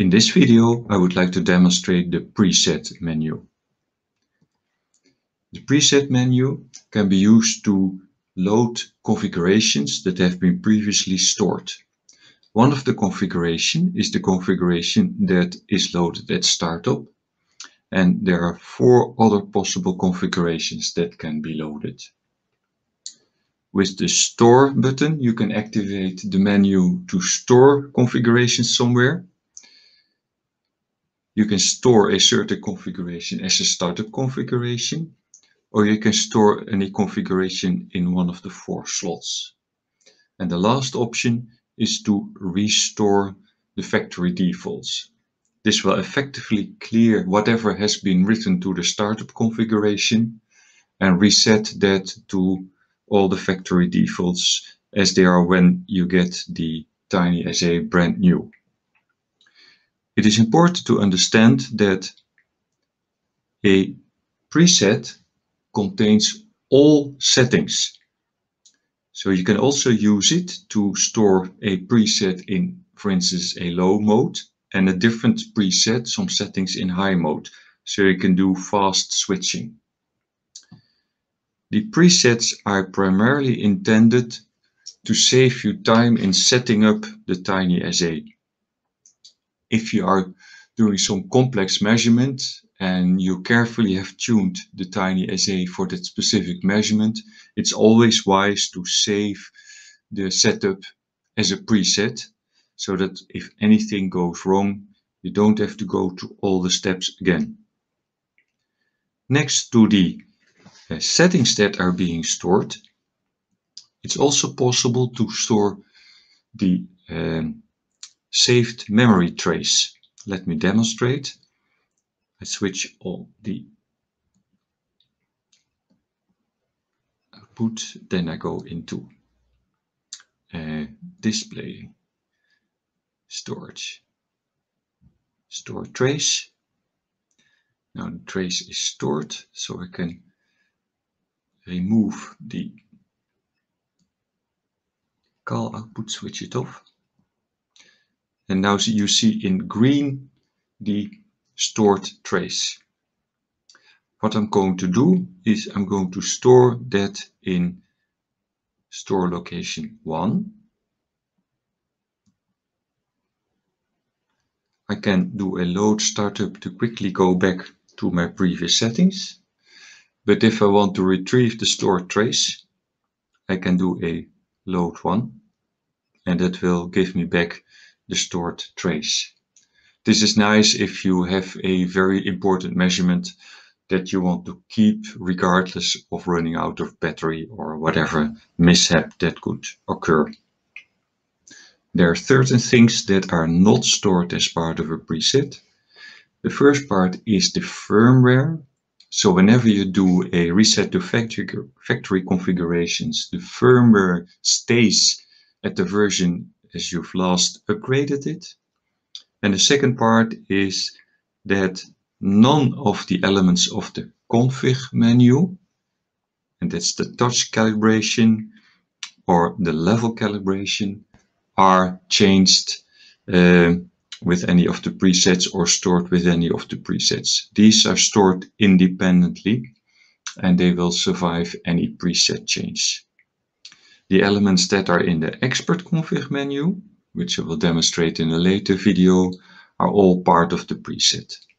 In this video, I would like to demonstrate the preset menu. The preset menu can be used to load configurations that have been previously stored. One of the configurations is the configuration that is loaded at startup, and there are 4 other possible configurations that can be loaded. With the Store button, you can activate the menu to store configurations somewhere. You can store a certain configuration as a startup configuration, or you can store any configuration in one of the 4 slots. And the last option is to restore the factory defaults. This will effectively clear whatever has been written to the startup configuration and reset that to all the factory defaults as they are when you get the TinySA brand new. It is important to understand that a preset contains all settings. So you can also use it to store a preset in, for instance, a low mode and a different preset, some settings in high mode. So you can do fast switching. The presets are primarily intended to save you time in setting up the TinySA. If you are doing some complex measurement and you carefully have tuned the TinySA for that specific measurement, it's always wise to save the setup as a preset so that if anything goes wrong, you don't have to go through all the steps again. Next to the settings that are being stored, it's also possible to store the saved memory trace. Let me demonstrate. I switch on the output, then I go into display, storage, store trace. Now the trace is stored, so I can remove the call output, switch it off. And now you see in green the stored trace. What I'm going to do is I'm going to store that in store location 1. I can do a load startup to quickly go back to my previous settings. But if I want to retrieve the stored trace, I can do a load 1, and that will give me back the stored trace. This is nice if you have a very important measurement that you want to keep regardless of running out of battery or whatever mishap that could occur. There are certain things that are not stored as part of a preset. The first part is the firmware. So whenever you do a reset to factory configurations, the firmware stays at the version as you've last upgraded it. And the second part is that none of the elements of the config menu, and that's the touch calibration or the level calibration, are changed with any of the presets or stored with any of the presets. These are stored independently and they will survive any preset change. The elements that are in the expert config menu, which I will demonstrate in a later video, are all part of the preset.